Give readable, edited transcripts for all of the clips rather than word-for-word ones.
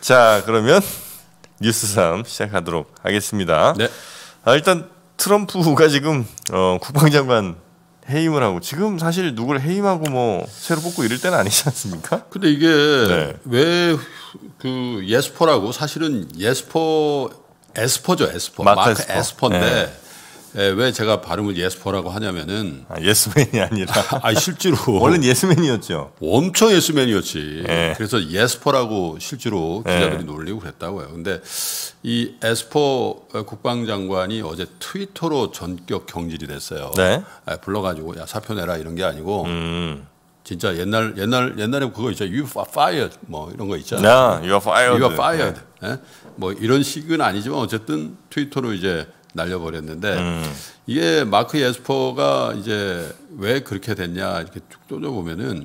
자, 그러면 뉴스 3 시작하도록 하겠습니다. 네. 일단 트럼프가 지금 국방장관 해임을 하고 지금 사실 누구를 해임하고 뭐 새로 뽑고 이럴 때는 아니지 않습니까? 근데 이게 네. 왜 그 예스퍼라고 사실은 에스퍼죠. 마크 에스퍼인데 왜 제가 발음을 예스퍼라고 하냐면은 예스맨이 아니라 실제로 원래는 예스맨이었죠. 엄청 예스맨이었지. 네. 그래서 예스퍼라고 실제로 기자들이 놀리고 그랬다고요. 근데 이 에스퍼 국방장관이 어제 트위터로 전격 경질이 됐어요. 네. 불러가지고 야 사표 내라 이런 게 아니고 진짜 옛날에 그거 있죠. You are fired 뭐 이런 거 있잖아요. You are fired. You are fired. 네. 뭐 이런 식은 아니지만 어쨌든 트위터로 이제 날려버렸는데 이게 마크 예스퍼가 이제 왜 그렇게 됐냐 이렇게 쭉 떠져보면은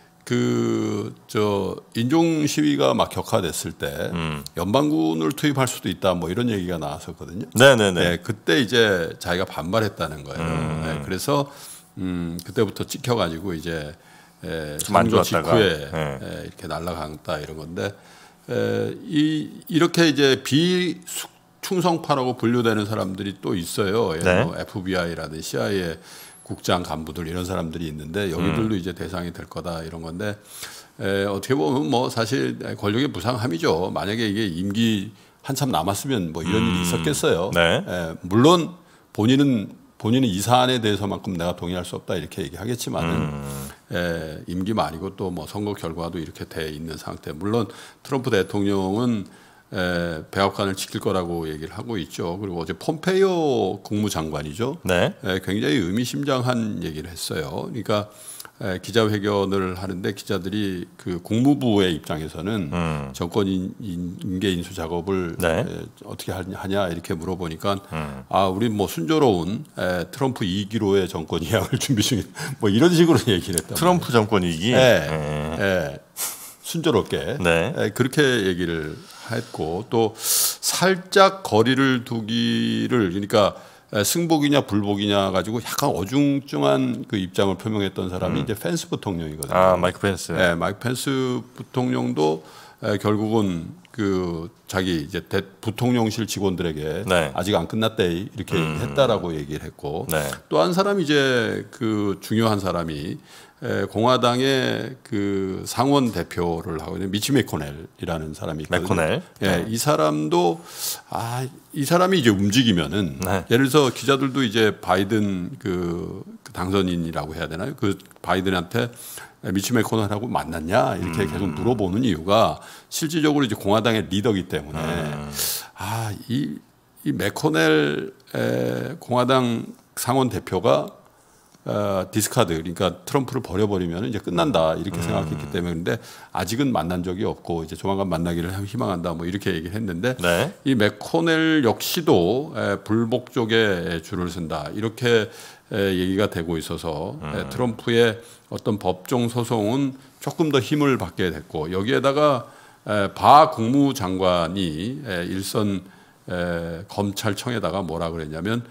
인종 시위가 막 격화됐을 때 연방군을 투입할 수도 있다 뭐 이런 얘기가 나왔었거든요. 네네네. 네, 그때 이제 자기가 반발했다는 거예요. 네, 그래서 그때부터 찍혀가지고 이제 선거 직후에 이렇게 날아갔다 이런 건데 이렇게 이제 비충성파라고 분류되는 사람들이 또 있어요. 네. 뭐 FBI라든지 CIA 국장 간부들 이런 사람들이 있는데 여기들도 이제 대상이 될 거다 이런 건데 어떻게 보면 뭐 사실 권력의 무상함이죠. 만약에 이게 임기 한참 남았으면 뭐 이런 일이 있었겠어요. 네. 물론 본인은 이 사안에 대해서만큼 내가 동의할 수 없다 이렇게 얘기하겠지만은 임기 말이고 또 뭐 선거 결과도 이렇게 돼 있는 상태. 물론 트럼프 대통령은 백악관을 지킬 거라고 얘기를 하고 있죠. 그리고 어제 폼페이오 국무장관이죠. 네. 굉장히 의미심장한 얘기를 했어요. 그러니까 기자회견을 하는데 기자들이 그 국무부의 입장에서는 정권 인계 인수 작업을 어떻게 하냐 이렇게 물어보니까 우리 뭐 순조로운 트럼프 2기로의 정권 이양을 준비 중인 뭐 이런 식으로 얘기를 했다. 트럼프 정권 2기. 순조롭게 그렇게 얘기를 했고 또 살짝 거리를 두기를 그러니까 승복이냐 불복이냐 가지고 약간 어중중한 그 입장을 표명했던 사람이 이제 펜스 부통령이거든요. 마이크 펜스. 마이크 펜스 부통령도 결국은 그 자기 이제 부통령실 직원들에게 아직 안 끝났대 이렇게 했다라고 얘기를 했고 또 한 사람이 이제 그 중요한 사람이 공화당의 그 상원 대표를 하고 있는 미치 매코넬이라는 사람이 있거든요. 이 사람도 이 사람이 이제 움직이면은 예를 들어서 기자들도 이제 바이든 그 당선인이라고 해야 되나요? 그 바이든한테 미치 매코넬하고 만났냐 이렇게 계속 물어보는 이유가 실질적으로 이제 공화당의 리더이기 때문에 이 매코넬 공화당 상원 대표가 디스카드 그러니까 트럼프를 버려버리면 이제 끝난다 이렇게 생각했기 때문에 그런데 아직은 만난 적이 없고 이제 조만간 만나기를 희망한다 뭐 이렇게 얘기를 했는데 이 매코넬 역시도 불복 쪽에 줄을 쓴다 이렇게 얘기가 되고 있어서 트럼프의 어떤 법정 소송은 조금 더 힘을 받게 됐고 여기에다가 바 국무장관이 일선 검찰청에다가 뭐라 그랬냐면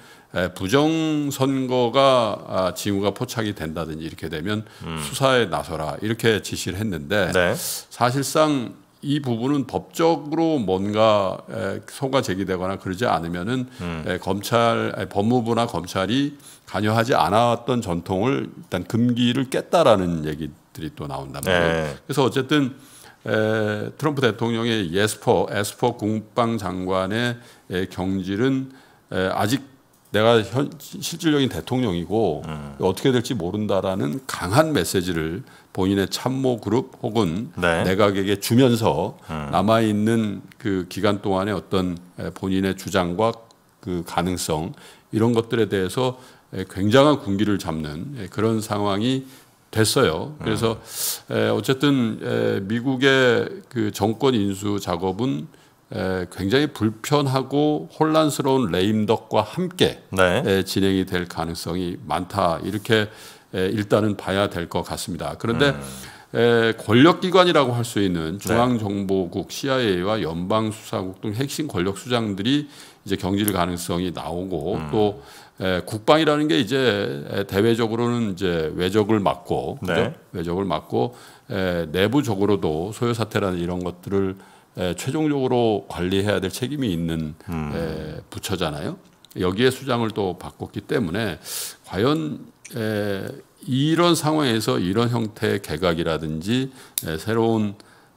부정선거가 징후가 포착이 된다든지 이렇게 되면 수사에 나서라 이렇게 지시를 했는데 사실상 이 부분은 법적으로 뭔가 소가 제기되거나 그러지 않으면은 법무부나 검찰이 관여하지 않았던 전통을 일단 금기를 깼다라는 얘기들이 또 나온단 말이에요. 그래서 어쨌든 트럼프 대통령의 에스퍼 국방장관의 경질은 아직 내가 실질적인 대통령이고 어떻게 될지 모른다라는 강한 메시지를 본인의 참모 그룹 혹은 내각에게 주면서 남아있는 그 기간 동안의 어떤 본인의 주장과 그 가능성 이런 것들에 대해서 굉장한 군기를 잡는 그런 상황이 됐어요. 그래서 어쨌든 미국의 그 정권 인수 작업은 굉장히 불편하고 혼란스러운 레임덕과 함께 진행이 될 가능성이 많다. 이렇게 일단은 봐야 될 것 같습니다. 그런데 권력기관이라고 할 수 있는 중앙정보국 CIA와 연방수사국 등 핵심 권력수장들이 이제 경질 가능성이 나오고 또 국방이라는 게 이제 대외적으로는 이제 외적을 막고 외적을 막고 내부적으로도 소요 사태라는 이런 것들을 최종적으로 관리해야 될 책임이 있는 부처잖아요. 여기에 수장을 또 바꿨기 때문에 과연 이런 상황에서 이런 형태의 개각이라든지 새로운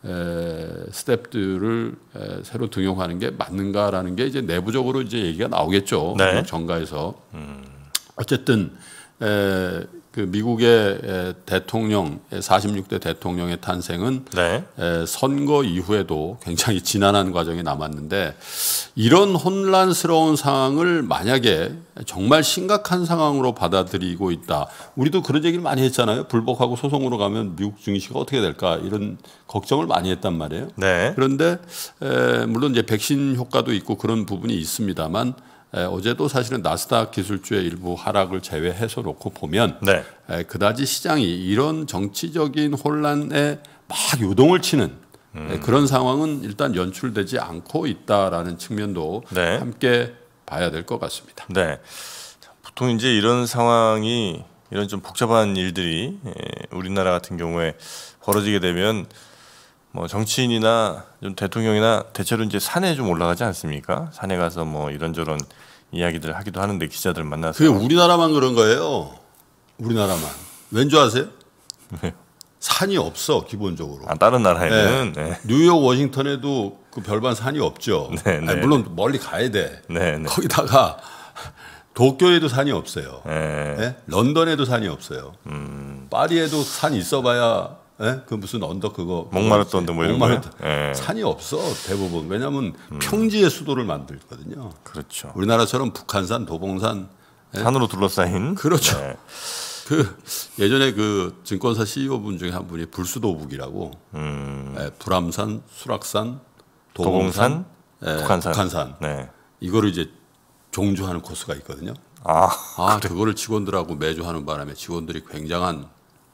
스텝들을 새로 등용하는 게 맞는가라는 게 이제 내부적으로 이제 얘기가 나오겠죠. 네. 정가에서. 어쨌든 그 미국의 대통령 46대 대통령의 탄생은 네. 선거 이후에도 굉장히 지난한 과정이 남았는데 이런 혼란스러운 상황을 만약에 정말 심각한 상황으로 받아들이고 있다. 우리도 그런 얘기를 많이 했잖아요. 불복하고 소송으로 가면 미국 증시가 어떻게 될까 이런 걱정을 많이 했단 말이에요. 네. 그런데 물론 이제 백신 효과도 있고 그런 부분이 있습니다만 어제도 사실은 나스닥 기술주의 일부 하락을 제외해서 놓고 보면 네. 그다지 시장이 이런 정치적인 혼란에 막 요동을 치는 그런 상황은 일단 연출되지 않고 있다라는 측면도 네. 함께 봐야 될 것 같습니다. 네. 보통 이제 이런 상황이 이런 좀 복잡한 일들이 우리나라 같은 경우에 벌어지게 되면 뭐 정치인이나 좀 대통령이나 대체로 이제 산에 좀 올라가지 않습니까? 산에 가서 뭐 이런저런 이야기들 하기도 하는데 기자들 만나서 그게 우리나라만 그런 거예요. 우리나라만. 왠지 아세요? 산이 없어 기본적으로. 아, 다른 나라에는 네. 뉴욕, 워싱턴에도 그 별반 산이 없죠. 네, 아니, 네. 물론 멀리 가야 돼. 네, 네. 거기다가 도쿄에도 산이 없어요. 네. 네? 런던에도 산이 없어요. 파리에도 산이 있어봐야 그 무슨 언덕 그거 몽마르트 언덕 뭐 이런 거요? 네. 산이 없어 대부분. 왜냐하면 평지의 수도를 만들거든요. 그렇죠. 우리나라처럼 북한산, 도봉산 산으로 둘러싸인. 그렇죠. 네. 그 예전에 그 증권사 CEO 분 중에 한 분이 불수도북이라고 불암산, 수락산, 도봉산, 북한산. 네. 이거를 이제 종주하는 코스가 있거든요. 그거를 직원들하고 매주 하는 바람에 직원들이 굉장한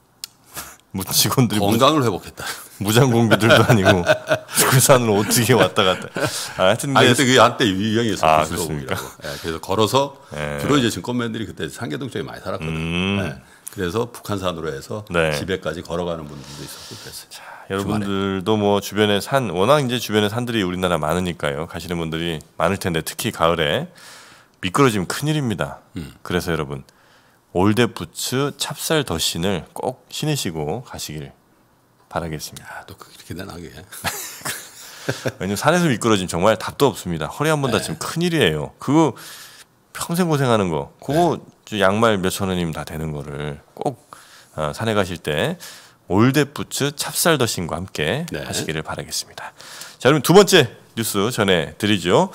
직원들이 건강을 회복했다. 무장공비들도 아니고 그 산으로 어떻게 왔다 갔다. 하여튼 그때 그게 한때 유행이었어요. 그렇습니까? 그래서 걸어서 주로 이제 증권맨들이 그때 상계동 쪽에 많이 살았거든요. 그래서 북한산으로 해서 집에까지 걸어가는 분들도 있었고 그랬어요. 자, 여러분들도 뭐 주변에 산 워낙 이제 주변에 산들이 우리나라 많으니까요. 가시는 분들이 많을 텐데 특히 가을에 미끄러지면 큰일입니다. 그래서 여러분 올댓부츠 찹쌀 더신을 꼭 신으시고 가시길 바라겠습니다. 또 그렇게 되나 그게. 왜냐면 산에서 미끄러지면 정말 답도 없습니다. 허리 한 번 다치면 큰일이에요. 그거 평생 고생하는 거. 그거 양말 몇천 원이면 다 되는 거를 꼭 산에 가실 때 올댓부츠 찹쌀 더신과 함께 하시기를 바라겠습니다. 자, 그럼 두 번째 뉴스 전해드리죠.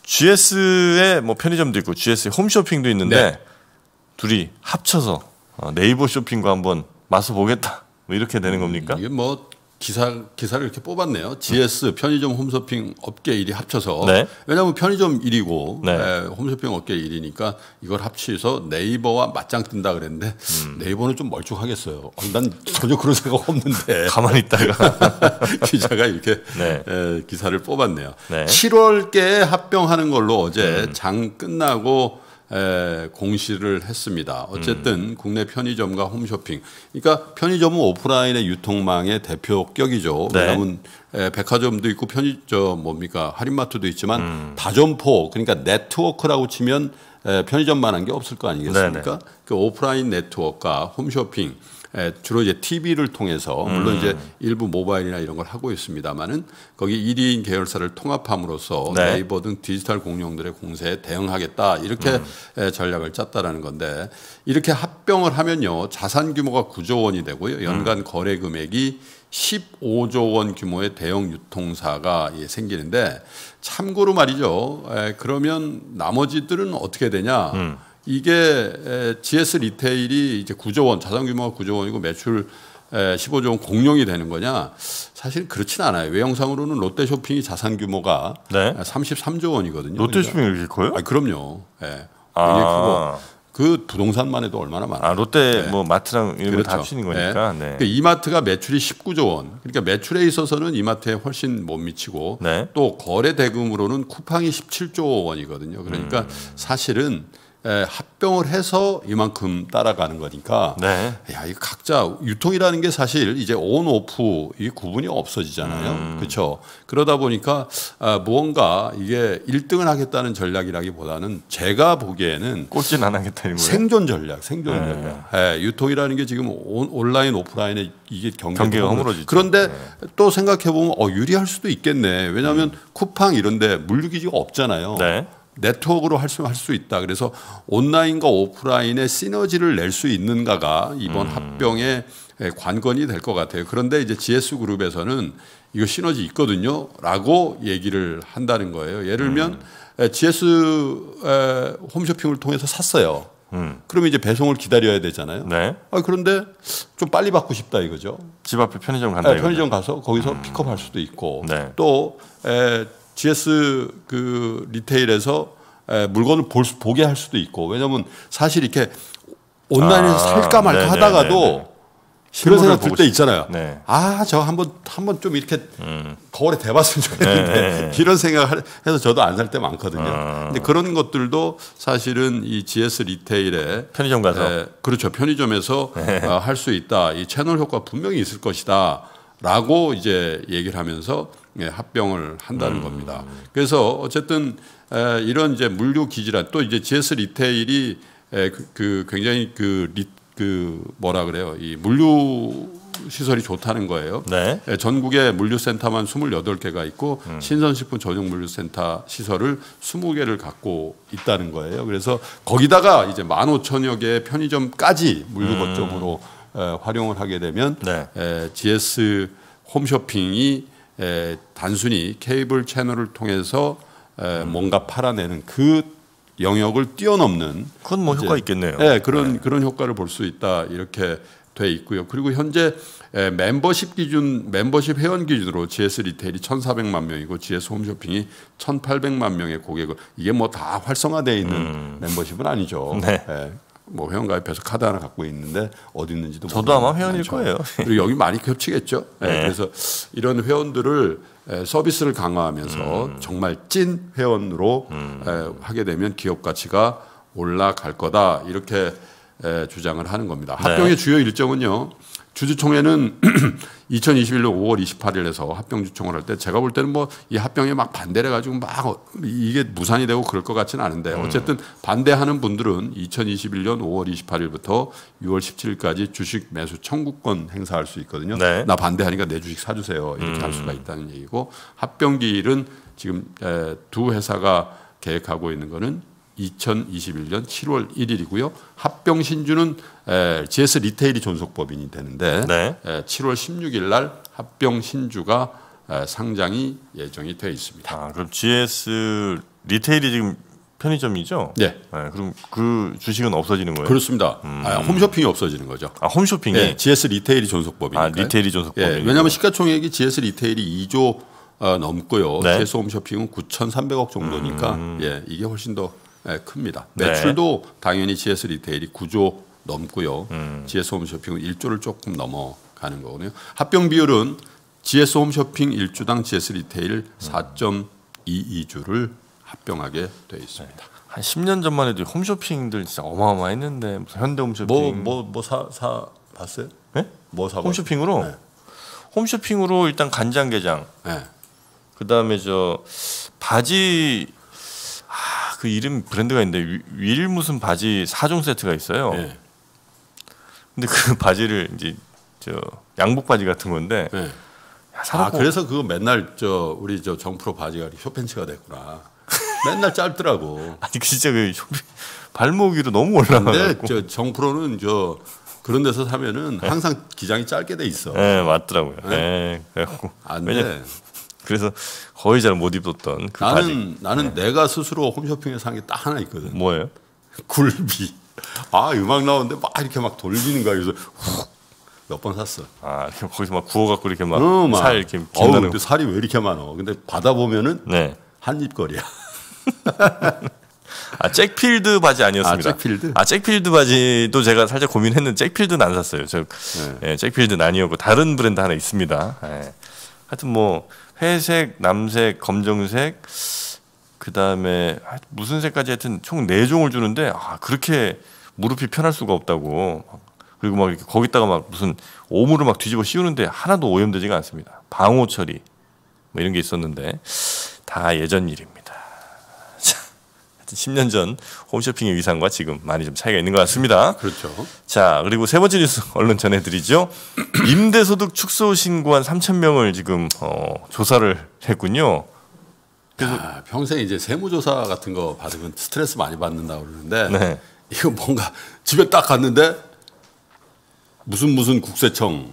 GS의 뭐 편의점도 있고 GS의 홈쇼핑도 있는데 둘이 합쳐서 네이버 쇼핑과 한번 맞서 보겠다. 뭐 이렇게 되는 겁니까? 이게 뭐 기사를 이렇게 뽑았네요. GS 편의점 홈쇼핑 업계 1위 합쳐서. 왜냐하면 편의점 1위고 홈쇼핑 업계 1위니까 이걸 합치서 네이버와 맞짱 뜬다 그랬는데 네이버는 좀 멀쭉하겠어요. 난 전혀 그런 생각 없는데. 가만히 있다가 기자가 이렇게 기사를 뽑았네요. 7월께 합병하는 걸로 어제 장 끝나고 공시를 했습니다. 어쨌든 국내 편의점과 홈쇼핑. 그러니까 편의점은 오프라인의 유통망의 대표격이죠. 왜냐하면 백화점도 있고 할인마트도 있지만 다점포 그러니까 네트워크라고 치면 편의점만한 게 없을 거 아니겠습니까? 그 오프라인 네트워크와 홈쇼핑 주로 이제 TV를 통해서 물론 이제 일부 모바일이나 이런 걸 하고 있습니다만은 거기 1인 계열사를 통합함으로써 네이버 등 디지털 공룡들의 공세에 대응하겠다 이렇게 전략을 짰다라는 건데 이렇게 합병을 하면요 자산 규모가 9조 원이 되고요 연간 거래 금액이 15조 원 규모의 대형 유통사가 생기는데 참고로 말이죠. 그러면 나머지들은 어떻게 되냐? 이게 GS 리테일이 이제 9조 원, 자산 규모가 9조 원이고 매출 15조 원 공룡이 되는 거냐? 사실 그렇진 않아요. 외형상으로는 롯데쇼핑이 자산 규모가 33조 원이거든요. 롯데쇼핑이 이렇게 커요? 그럼요. 굉장히 크고 그 부동산만 해도 얼마나 많아요. 롯데 뭐 마트랑 이런 거 다 합치는 거니까. 그러니까 이마트가 매출이 19조 원. 그러니까 매출에 있어서는 이마트에 훨씬 못 미치고 또 거래 대금으로는 쿠팡이 17조 원이거든요. 그러니까 사실은 합병을 해서 이만큼 따라가는 거니까 네. 야, 이 각자 유통이라는 게 사실 이제 온 오프 이 구분이 없어지잖아요. 그렇죠. 그러다 보니까 무언가 이게 1등을 하겠다는 전략이라기보다는 제가 보기에는 꼴찌는 안 하겠다는 거예요. 생존 전략. 유통이라는 게 지금 온라인 오프라인에 이게 경계가 허물어지죠. 그런데 또 생각해 보면 유리할 수도 있겠네. 왜냐하면 쿠팡 이런데 물류기지가 없잖아요. 네. 네트워크로 할 수 있다. 그래서 온라인과 오프라인의 시너지를 낼 수 있는가가 이번 합병의 관건이 될 것 같아요. 그런데 이제 GS그룹에서는 이거 시너지 있거든요라고 얘기를 한다는 거예요. 예를 들면 GS 홈쇼핑을 통해서 샀어요. 그러면 이제 배송을 기다려야 되잖아요. 네. 그런데 좀 빨리 받고 싶다 이거죠. 집 앞에 편의점 간다. 편의점 가서 거기서 픽업할 수도 있고 네. 또 GS 그 리테일에서 물건을 보게 할 수도 있고 왜냐하면 사실 이렇게 온라인에서 살까 말까 하다가도 그런 생각 들 때 있잖아요. 네. 저 한번 좀 이렇게 거울에 대봤으면 좋겠는데 이런 생각을 해서 저도 안 살 때 많거든요. 근데 그런 것들도 사실은 이 GS 리테일에 편의점 가서 그렇죠. 편의점에서 할 수 있다. 이 채널 효과 분명히 있을 것이다라고 이제 얘기를 하면서 합병을 한다는 겁니다. 그래서 어쨌든 이런 이제 물류 기지란 또 이제 GS 리테일이 굉장히 뭐라 그래요? 이 물류 시설이 좋다는 거예요. 네. 전국에 물류센터만 28개가 있고 신선식품 전용 물류센터 시설을 20개를 갖고 있다는 거예요. 그래서 거기다가 이제 15,000여 개의 편의점까지 물류 거점으로 활용을 하게 되면 네. GS 홈쇼핑이 단순히 케이블 채널을 통해서 뭔가 팔아내는 그 영역을 뛰어넘는 그건 뭐 효과 있겠네요. 그런 효과를 볼 수 있다 이렇게 돼 있고요. 그리고 현재 멤버십 회원 기준으로 GS 리테일이 1,400만 명이고 GS 홈쇼핑이 1,800만 명의 고객을 이게 뭐 다 활성화되어 있는 멤버십은 아니죠. 네. 뭐 회원가입해서 카드 하나 갖고 있는데 어디 있는지도 저도 아마 회원일 거예요. 그리고 여기 많이 겹치겠죠. 그래서 이런 회원들을 서비스를 강화하면서 정말 찐 회원으로 하게 되면 기업 가치가 올라갈 거다 이렇게 주장을 하는 겁니다. 합병의 주요 일정은요. 주주총회는 2021년 5월 28일에서 합병 주총을 할 때 제가 볼 때는 뭐 이 합병에 막 반대를 해가지고 막 이게 무산이 되고 그럴 것 같지는 않은데 어쨌든 반대하는 분들은 2021년 5월 28일부터 6월 17일까지 주식 매수 청구권 행사할 수 있거든요. 네. 나 반대하니까 내 주식 사주세요. 이렇게 할 수가 있다는 얘기고 합병 기일은 지금 두 회사가 계획하고 있는 거는 2021년 7월 1일이고요. 합병 신주는 GS 리테일이 존속법인이 되는데 7월 16일 날 합병 신주가 상장이 예정이 되어 있습니다. 그럼 GS 리테일이 지금 편의점이죠? 네. 그럼 그 주식은 없어지는 거예요? 그렇습니다. 홈쇼핑이 없어지는 거죠. 홈쇼핑이? 네, GS 리테일이 존속법이니까. 리테일이 존속법이니까. 왜냐하면 시가총액이 GS 리테일이 2조 넘고요. 네. GS 홈쇼핑은 9,300억 정도니까 이게 훨씬 더 큽니다. 매출도 당연히 GS 리테일이 9조 넘고요. GS 홈쇼핑은 1조를 조금 넘어가는 거거든요. 합병 비율은 GS 홈쇼핑 1주당 GS 리테일 4.22주를 합병하게 되어 있습니다. 한 10년 전만 해도 홈쇼핑들 진짜 어마어마했는데 무슨 현대 홈쇼핑 사 봤어요? 네? 뭐 사? 홈쇼핑으로? 네. 홈쇼핑으로 일단 간장게장. 네. 그다음에 저 바지 그 이름 브랜드가 있는데 윌 무슨 바지 4종 세트가 있어요. 네. 근데 그 바지를 이제 저 양복 바지 같은 건데. 네. 야, 그래서 그거 맨날 우리 정프로 바지가 쇼팬츠가 됐구나. 맨날 짧더라고. 아니 진짜 그 발목 위로 너무 올라가고. 근데 정프로는 그런 데서 사면은 항상 기장이 짧게 돼 있어. 네, 맞더라고요. 네. 그래갖고 안 돼. 그래서 거의 잘 못 입었던 그 바지. 나는 내가 스스로 홈쇼핑에서 산 게 딱 하나 있거든. 뭐예요? 굴비. 음악 나오는데 막 이렇게 막 돌리는 거야. 그래서 몇 번 샀어. 거기서 막 구워갖고 이렇게 막 살 이렇게 긴다는. 근데 살이 왜 이렇게 많어? 근데 받아보면은 한입거리야. 잭필드 바지 아니었습니다. 잭필드? 잭필드 바지도 제가 살짝 고민했는데 잭필드는 안 샀어요. 잭필드는 아니었고 다른 브랜드 하나 있습니다. 하여튼 뭐 회색, 남색, 검정색 그다음에 무슨 세까지 하여튼 총 4종을 주는데 그렇게 무릎이 편할 수가 없다고. 그리고 막 이렇게 거기다가 막 무슨 오물을 막 뒤집어 씌우는데 하나도 오염되지가 않습니다. 방호 처리 뭐 이런 게 있었는데 다 예전 일입니다. 자, 10년 전 홈쇼핑의 위상과 지금 많이 좀 차이가 있는 것 같습니다. 그렇죠. 자, 그리고 세 번째 뉴스 얼른 전해드리죠. 임대소득 축소 신고한 3,000명을 지금 조사를 했군요. 그래서 평생 이제 세무조사 같은 거 받으면 스트레스 많이 받는다고 그러는데 네. 이거 뭔가 집에 딱 갔는데 무슨 국세청,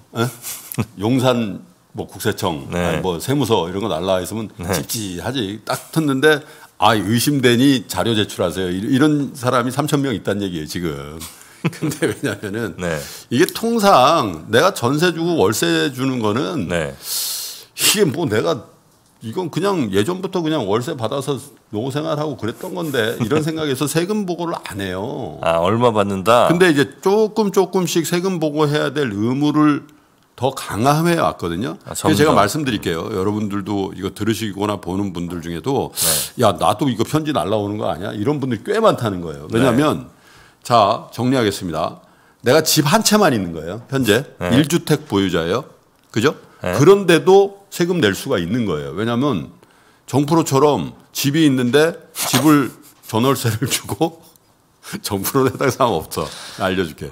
용산 뭐 국세청, 네. 아니 뭐 세무서 이런 거 날라와 있으면 네. 찝찝하지. 딱 텄는데 의심되니 자료 제출하세요. 이런 사람이 3,000명 있다는 얘기예요 지금. 근데 왜냐면은 네. 이게 통상 내가 전세 주고 월세 주는 거는 네. 이게 뭐 내가 이건 그냥 예전부터 그냥 월세 받아서 노후 생활하고 그랬던 건데 이런 생각에서 세금 보고를 안 해요. 얼마 받는다. 근데 이제 조금씩 세금 보고해야 될 의무를 더 강화해 왔거든요. 그래서 제가 말씀드릴게요. 여러분들도 이거 들으시거나 보는 분들 중에도 네. 야 나도 이거 편지 날라오는 거 아니야? 이런 분들이 꽤 많다는 거예요. 왜냐하면 네. 자 정리하겠습니다. 내가 집 한 채만 있는 거예요. 현재 네. 1주택 보유자예요. 그죠? 네. 그런데도 세금 낼 수가 있는 거예요. 왜냐하면 정프로처럼 집이 있는데 집을 전월세를 주고 정프로는 해당 사항 없어. 알려줄게.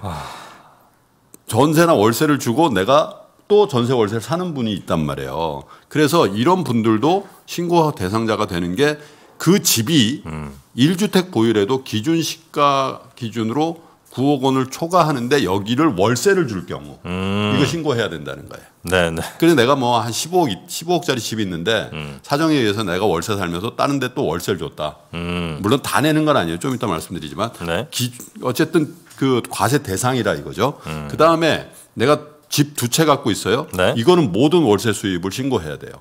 전세나 월세를 주고 내가 또 전세 월세를 사는 분이 있단 말이에요. 그래서 이런 분들도 신고 대상자가 되는 게 그 집이 1주택 보유래도 기준 시가 기준으로 9억 원을 초과하는데 여기를 월세를 줄 경우 이거 신고해야 된다는 거예요. 네네. 그래서 내가 뭐 한 15억짜리 집이 있는데 사정에 의해서 내가 월세 살면서 다른 데 또 월세를 줬다. 물론 다 내는 건 아니에요. 좀 이따 말씀드리지만 네. 어쨌든 그 과세 대상이라 이거죠. 그 다음에 내가 집 2채 갖고 있어요. 네. 이거는 모든 월세 수입을 신고해야 돼요.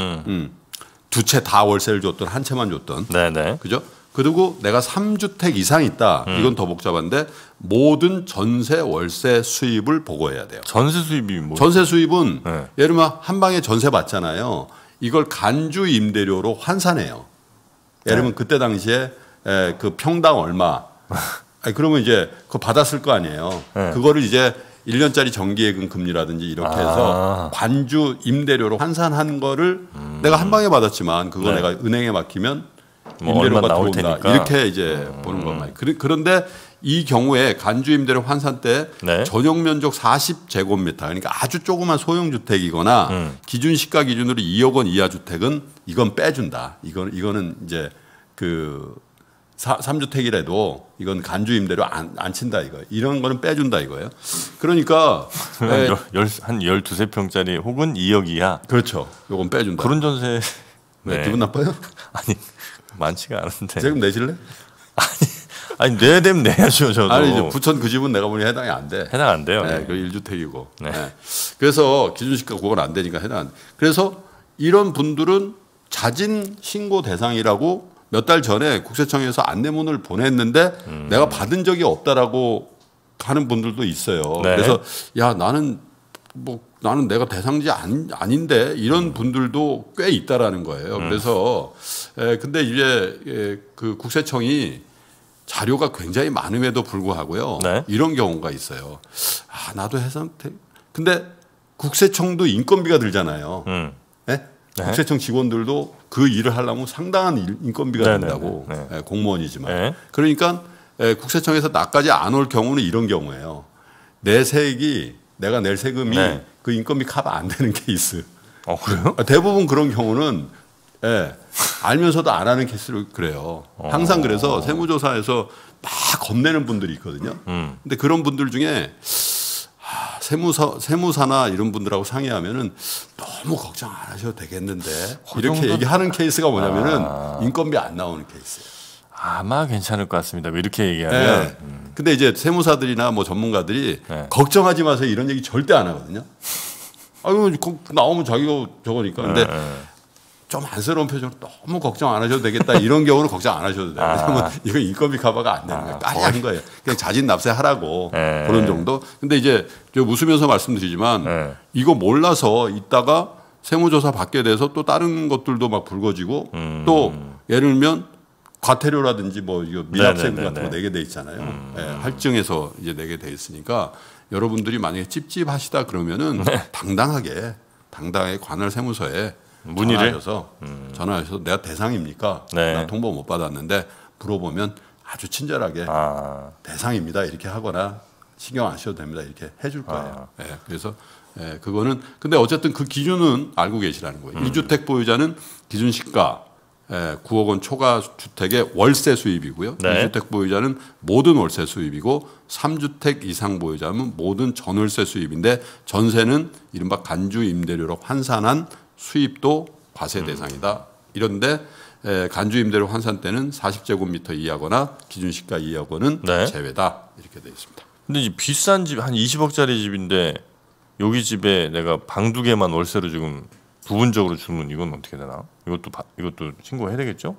2채 다 월세를 줬든 한 채만 줬든. 네네. 그죠? 그리고 내가 3주택 이상 있다. 이건 더 복잡한데 모든 전세 월세 수입을 보고해야 돼요. 전세 수입이 뭐? 전세 수입은 네. 예를 들면 한 방에 전세 받잖아요. 이걸 간주 임대료로 환산해요. 예를 들면 네. 그때 당시에 그 평당 얼마. 그러면 이제 그거 받았을 거 아니에요. 네. 그거를 이제 1년짜리 정기예금 금리라든지 이렇게 해서 관주 임대료로 환산한 거를 내가 한 방에 받았지만 그거 네. 내가 은행에 맡기면 뭐 임대료가 들어온다. 이렇게 이제 보는 것만. 그런데 이 경우에 간주 임대료 환산 때 네. 전용 면적 40제곱미터 그러니까 아주 조그만 소형 주택이거나 기준 시가 기준으로 2억 원 이하 주택은 이건 빼준다. 이거는 이제 그 3주택이라도 이건 간주 임대료 안 친다 이거. 이런 거는 빼준다 이거예요. 그러니까 한 12평짜리 혹은 2억 이하. 그렇죠. 이건 빼준다. 그런 전세 네. 기분 나빠요? 아니 많지가 않은데. 세금 내실래? 아니 내야 되면 내야죠 저도. 아니 이제 부천 그 집은 내가 보니 해당이 안 돼. 해당 안 돼요. 네, 그 1주택이고. 네. 네. 그래서 기준시가 그건 안 되니까 해당 안 돼. 그래서 이런 분들은 자진 신고 대상이라고 몇 달 전에 국세청에서 안내문을 보냈는데 내가 받은 적이 없다라고 하는 분들도 있어요. 네. 그래서 야 나는 내가 대상지 아닌데 이런 분들도 꽤 있다라는 거예요. 그래서 근데 이제 그 국세청이 자료가 굉장히 많음에도 불구하고요. 네. 이런 경우가 있어요. 나도 해상택. 근데 국세청도 인건비가 들잖아요. 네? 네. 국세청 직원들도 그 일을 하려면 상당한 인건비가 든다고. 네. 공무원이지만. 네. 그러니까 국세청에서 나까지 안 올 경우는 이런 경우예요. 내가 낼 세금이 네. 그 인건비 커버 안 되는 케이스. 그래요? 대부분 그런 경우는 알면서도 안 하는 케이스로 그래요. 항상 그래서 세무조사에서 막 겁내는 분들이 있거든요. 근데 그런 분들 중에 세무사나 이런 분들하고 상의하면은 너무 걱정 안 하셔도 되겠는데 이렇게 얘기하는 케이스가 뭐냐면은 인건비 안 나오는 케이스예요. 아마 괜찮을 것 같습니다. 이렇게 얘기하면. 네. 근데 이제 세무사들이나 뭐 전문가들이 네. 걱정하지 마세요 이런 얘기 절대 안 하거든요. 나오면 자기가 저거니까. 근데 좀 안쓰러운 표정으로 너무 걱정 안 하셔도 되겠다 이런 경우는 걱정 안 하셔도 돼요. 왜냐면 이건 인건비 커버가 안 되는 거예요. 빨리 하는 거예요. 그냥 자진 납세하라고 그런 정도. 근데 이제 웃으면서 말씀드리지만 이거 몰라서 있다가 세무조사 받게 돼서 또 다른 것들도 막 불거지고 또 예를 들면 과태료라든지 뭐 이거 미납세금 같은 거 내게 돼 있잖아요. 예, 할증해서 이제 내게 돼 있으니까 여러분들이 만약에 찝찝하시다 그러면은 당당하게 관할 세무서에 전화하셔서 내가 대상입니까? 나 통보 못 받았는데 물어보면 아주 친절하게 대상입니다 이렇게 하거나 신경 안 쓰셔도 됩니다 이렇게 해줄 거예요. 예, 그래서 그거는 근데 어쨌든 그 기준은 알고 계시라는 거예요. 1주택 보유자는 기준 시가 9억 원 초과 주택의 월세 수입이고요. 2주택 보유자는 모든 월세 수입이고 3주택 이상 보유자는 모든 전월세 수입인데 전세는 이른바 간주 임대료로 환산한 수입도 과세 대상이다. 이런데 간주 임대료 환산 때는 40제곱미터 이하거나 기준 시가 이하고는 제외다. 이렇게 되어 있습니다. 근데 이제 비싼 집 한 20억짜리 집인데 여기 집에 내가 방 2개만 월세로 지금 부분적으로 주면 이건 어떻게 되나? 이것도 신고해야 되겠죠?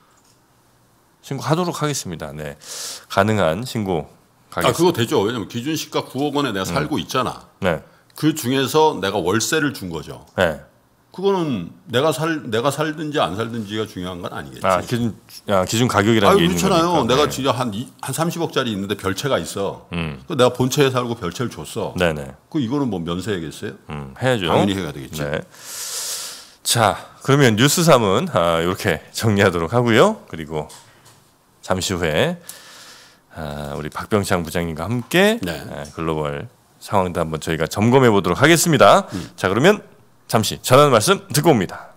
신고하도록 하겠습니다. 네, 가능한 신고 가겠습니다. 그거 되죠. 왜냐면 기준 시가 9억 원에 내가 살고 있잖아. 네. 그 중에서 내가 월세를 준 거죠. 네. 그거는 내가 살든지 안 살든지가 중요한 건 아니겠지. 기준 가격이라는 게 있는 거니까. 그렇잖아요. 내가 진짜 한 30억짜리 있는데 별채가 있어. 그 내가 본채에 살고 별채를 줬어. 네네. 그 이거는 뭐 면세해야겠어요? 해야죠. 당연히 해야 되겠지. 네. 자, 그러면 뉴스 3은 이렇게 정리하도록 하고요. 그리고 잠시 후에 우리 박병창 부장님과 함께 글로벌 상황도 한번 저희가 점검해 보도록 하겠습니다. 자, 그러면 잠시 전하는 말씀 듣고 옵니다.